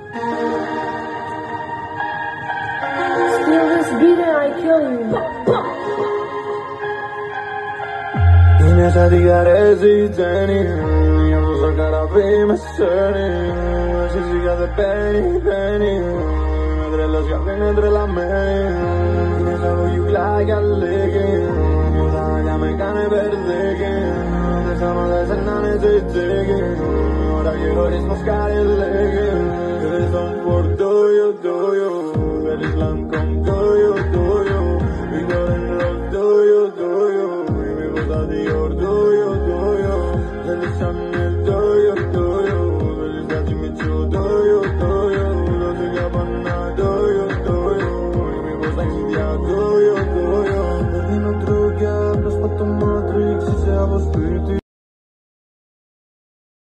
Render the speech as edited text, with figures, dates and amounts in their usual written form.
Steal this beat and I kill you. Είναι σαν τη γαρέζι η τζέννη, νιώθω σαν καραβί με σέρνει. Εσύ σιγά δεν μπαίνει, είμαι τρελός κι αυτή είναι τρελαμένη. Είναι σαν βογιουλάκια λίγη, τα μαλλιά με κάνε μπερδίκι. Δεν σταματάς να είναι τσιτσίκι, ώρα και χωρίς μασκάρι λίγη. Eres un por tuyo, θέλεις λανκό